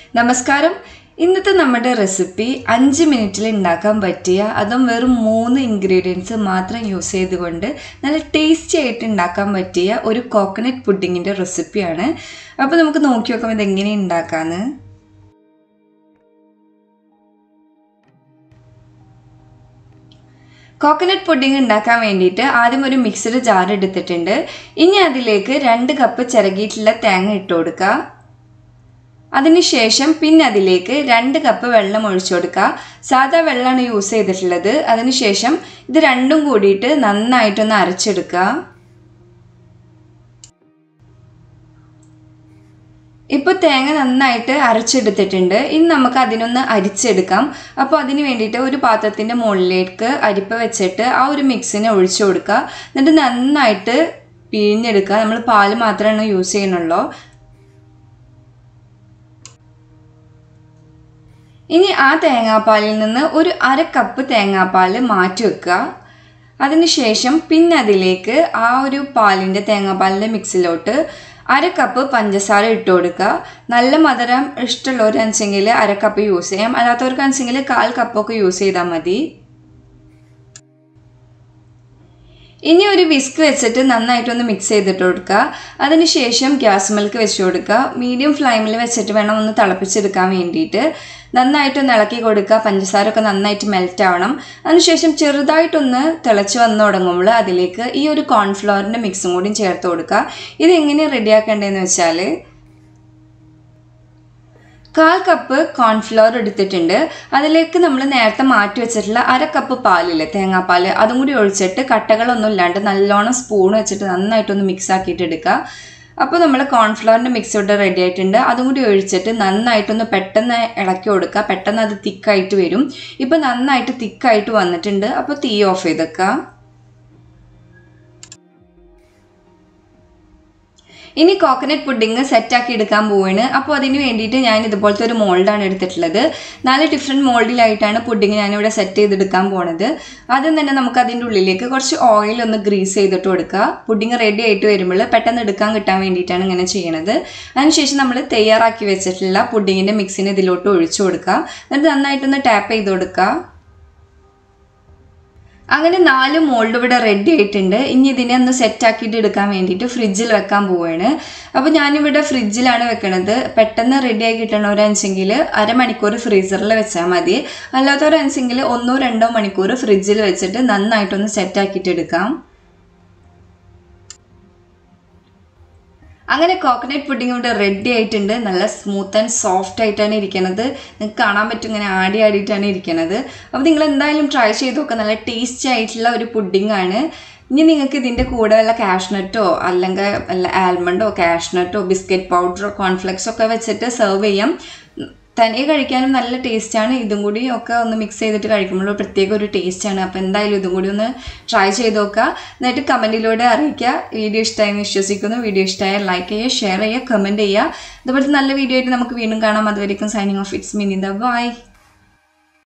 നമസ്കാരം. ഇന്നത്തെ നമ്മുടെ റെസിപ്പി 5 മിനിറ്റിൽ ഉണ്ടാക്കാൻ പറ്റിയ അതും വെറും 3 ഇൻഗ്രീഡിയൻസ് മാത്രം യൂസ് ചെയ്തുകൊണ്ട് നല്ല ടേസ്റ്റി ആയിട്ട് ഉണ്ടാക്കാൻ പറ്റിയ ഒരു കോക്കനട്ട് പുഡിങ്ങിൻ്റെ റെസിപ്പിയാണ്. അപ്പോൾ നമുക്ക് നോക്കി നോക്കാം ഇതെങ്ങനെ ഉണ്ടാക്കാമെന്ന്. കോക്കനട്ട് പുഡിംഗ് ഉണ്ടാക്കാൻ വേണ്ടിയിട്ട് ആദ്യം ഒരു മിക്സഡ് ജാർ എടുത്തിട്ടുണ്ട്. ഇനി അതിലേക്ക് 2 കപ്പ് ചിരകിയിട്ടുള്ള തേങ്ങ ഇട്ട് കൊടുക്കുക. അതിനുശേഷം പിന്നെ അതിലേക്ക് 2 കപ്പ് വെള്ളം ഒഴിച്ചു കൊടുക്കുക. സാധാ വെള്ളമാണ് യൂസ് ചെയ്തിട്ടുള്ളത്. അതിനുശേഷം ഇത് രണ്ടും കൂടിയിട്ട് നന്നായിട്ടൊന്ന് അരച്ചെടുക്കുക. ഇപ്പോൾ തേങ്ങ നന്നായിട്ട് അരച്ചെടുത്തിട്ടുണ്ട്. ഇനി നമുക്ക് അതിനൊന്ന് അരിച്ചെടുക്കാം. അപ്പോൾ അതിന് വേണ്ടിയിട്ട് ഒരു പാത്രത്തിൻ്റെ മുകളിലേക്ക് അരിപ്പ വെച്ചിട്ട് ആ ഒരു മിക്സിനെ ഒഴിച്ചു കൊടുക്കുക. എന്നിട്ട് നന്നായിട്ട് പിഴിഞ്ഞെടുക്കുക. നമ്മൾ പാൽ മാത്രമാണ് യൂസ് ചെയ്യുന്നുള്ളൂ. ഇനി ആ തേങ്ങാപ്പാലിൽ നിന്ന് ഒരു 1/2 കപ്പ് തേങ്ങാപ്പാൽ മാറ്റി വെക്കുക. അതിനുശേഷം പിന്നെ അതിലേക്ക് ആ ഒരു തേങ്ങാപ്പാലിൻ്റെ മിക്സിലോട്ട് 1/2 കപ്പ് പഞ്ചസാര ഇട്ട് കൊടുക്കുക. നല്ല മധുരം ഇഷ്ടമുള്ളവരനുസരിച്ചെങ്കിൽ 1/2 കപ്പ് യൂസ് ചെയ്യാം. അല്ലാത്തവർക്കനുസരിച്ചെങ്കിൽ 1/4 കപ്പൊക്കെ യൂസ് ചെയ്താൽ മതി. ഇനി ഒരു വിസ്ക് വെച്ചിട്ട് നന്നായിട്ടൊന്ന് മിക്സ് ചെയ്തിട്ട് കൊടുക്കുക. അതിനുശേഷം ഗ്യാസ് മിൽക്ക് വെച്ച് കൊടുക്കുക. മീഡിയം ഫ്ലെയിമിൽ വെച്ചിട്ട് വേണം ഒന്ന് തിളപ്പിച്ചെടുക്കാൻ വേണ്ടിയിട്ട്. നന്നായിട്ടൊന്ന് ഇളക്കി കൊടുക്കുക. പഞ്ചസാര ഒക്കെ നന്നായിട്ട് മെൽറ്റ് ആവണം. അതിനുശേഷം ചെറുതായിട്ടൊന്ന് തിളച്ച് വന്ന് തുടങ്ങുമ്പോൾ അതിലേക്ക് ഈ ഒരു കോൺഫ്ലവറിൻ്റെ മിക്സും കൂടി ചേർത്ത് കൊടുക്കുക. ഇതെങ്ങനെയാണ് റെഡിയാക്കേണ്ടതെന്ന് വെച്ചാൽ 1/4 കപ്പ് കോൺഫ്ലവർ എടുത്തിട്ടുണ്ട്. അതിലേക്ക് നമ്മൾ നേരത്തെ മാറ്റി വെച്ചിട്ടുള്ള 1/2 കപ്പ് പാലില്ലേ, തേങ്ങാപ്പാൽ, അതും കൂടി ഒഴിച്ചിട്ട് കട്ടകളൊന്നും ഇല്ലാണ്ട് നല്ലോണം സ്പൂൺ വെച്ചിട്ട് നന്നായിട്ടൊന്ന് മിക്സ് ആക്കിയിട്ട് എടുക്കുക. അപ്പോൾ നമ്മൾ കോൺഫ്ലവറിൻ്റെ മിക്സ് ഇവിടെ റെഡി ആയിട്ടുണ്ട്. അതും കൂടി ഒഴിച്ചിട്ട് നന്നായിട്ടൊന്ന് പെട്ടെന്ന് ഇളക്കി കൊടുക്കുക. പെട്ടെന്ന് അത് തിക്കായിട്ട് വരും. ഇപ്പോൾ നന്നായിട്ട് തിക്കായിട്ട് വന്നിട്ടുണ്ട്. അപ്പോൾ തീ ഓഫ് ചെയ്തേക്കുക. ഇനി കോക്കനട്ട് പുഡിങ് സെറ്റാക്കി എടുക്കാൻ പോവാണ്. അപ്പോൾ അതിന് വേണ്ടിയിട്ട് ഞാൻ ഇതുപോലത്തെ ഒരു മോൾഡാണ് എടുത്തിട്ടുള്ളത്. 4 ഡിഫറെൻറ്റ് മോൾഡിലായിട്ടാണ് പുഡിങ് ഞാനിവിടെ സെറ്റ് ചെയ്തെടുക്കാൻ പോണത്. ആദ്യം തന്നെ നമുക്ക് അതിൻ്റെ ഉള്ളിലേക്ക് കുറച്ച് ഓയിൽ ഒന്ന് ഗ്രീസ് ചെയ്തിട്ട് കൊടുക്കുക. പുഡിങ് റെഡി ആയിട്ട് വരുമ്പോൾ പെട്ടെന്ന് എടുക്കാൻ കിട്ടാൻ വേണ്ടിയിട്ടാണ് ഇങ്ങനെ ചെയ്യണത്. അതിനുശേഷം നമ്മൾ തയ്യാറാക്കി വെച്ചിട്ടുള്ള പുഡിങ്ങിൻ്റെ മിക്സിന് ഇതിലോട്ട് ഒഴിച്ചു കൊടുക്കുക. എന്നിട്ട് നന്നായിട്ടൊന്ന് ടാപ്പ് ചെയ്ത് കൊടുക്കുക. അങ്ങനെ 4 മോൾഡ് ഇവിടെ റെഡി ആയിട്ടുണ്ട്. ഇനി ഇതിനെ ഒന്ന് സെറ്റാക്കിയിട്ട് എടുക്കാൻ വേണ്ടിയിട്ട് ഫ്രിഡ്ജിൽ വെക്കാൻ പോവുകയാണ്. അപ്പോൾ ഞാനിവിടെ ഫ്രിഡ്ജിലാണ് വെക്കണത്. പെട്ടെന്ന് റെഡിയായി കിട്ടണവരനുസരിച്ചെങ്കിൽ 1/2 മണിക്കൂർ ഫ്രീസറിൽ വെച്ചാൽ മതി. അല്ലാത്തവരനുസരിച്ചെങ്കിൽ 1-2 മണിക്കൂർ ഫ്രിഡ്ജിൽ വെച്ചിട്ട് നന്നായിട്ടൊന്ന് സെറ്റാക്കിയിട്ട് എടുക്കാം. അങ്ങനെ കോക്കനട്ട് പുഡിങ് ഇവിടെ റെഡി ആയിട്ടുണ്ട്. നല്ല സ്മൂത്ത് ആൻഡ് സോഫ്റ്റ് ആയിട്ടാണ് ഇരിക്കുന്നത്. നിങ്ങൾക്ക് കാണാൻ പറ്റും, ഇങ്ങനെ ആടിയാടിയിട്ടാണ് ഇരിക്കുന്നത്. അപ്പോൾ നിങ്ങൾ എന്തായാലും ട്രൈ ചെയ്ത് നോക്കുക. നല്ല ടേസ്റ്റി ആയിട്ടുള്ള ഒരു പുഡിംഗ് ആണ്. ഇനി നിങ്ങൾക്ക് ഇതിൻ്റെ കൂടെ വല്ല കാഷ്നട്ടോ അല്ലെങ്കിൽ വല്ല ആൽമണ്ടോ കാഷ്നട്ടോ ബിസ്ക്കറ്റ് പൗഡറോ കോൺഫ്ലെക്സോ ഒക്കെ വെച്ചിട്ട് സെർവ് ചെയ്യാം. തനിയെ കഴിക്കാനും നല്ല ടേസ്റ്റാണ്. ഇതും കൂടി ഒക്കെ ഒന്ന് മിക്സ് ചെയ്തിട്ട് കഴിക്കുമ്പോൾ പ്രത്യേക ഒരു ടേസ്റ്റാണ്. അപ്പോൾ എന്തായാലും ഇതും കൂടി ഒന്ന് ട്രൈ ചെയ്ത് നോക്കുക. എന്നിട്ട് കമൻറ്റിലൂടെ അറിയിക്കുക. വീഡിയോ ഇഷ്ടമായെന്ന് വിശ്വസിക്കുന്നു. വീഡിയോ ഇഷ്ടമായാൽ ലൈക്ക് ചെയ്യുക, ഷെയർ ചെയ്യുക, കമൻറ്റ് ചെയ്യുക. ഇതുപോലത്തെ നല്ല വീഡിയോ ആയിട്ട് നമുക്ക് വീണ്ടും കാണാം. അതുവരെയും signing off. It's me Ninda. By.